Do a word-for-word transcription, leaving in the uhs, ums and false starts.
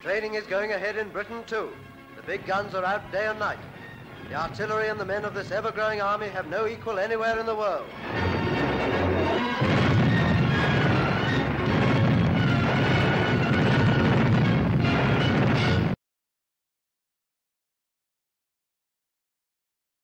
Training is going ahead in Britain too. The big guns are out day and night. The artillery and the men of this ever-growing army have no equal anywhere in the world.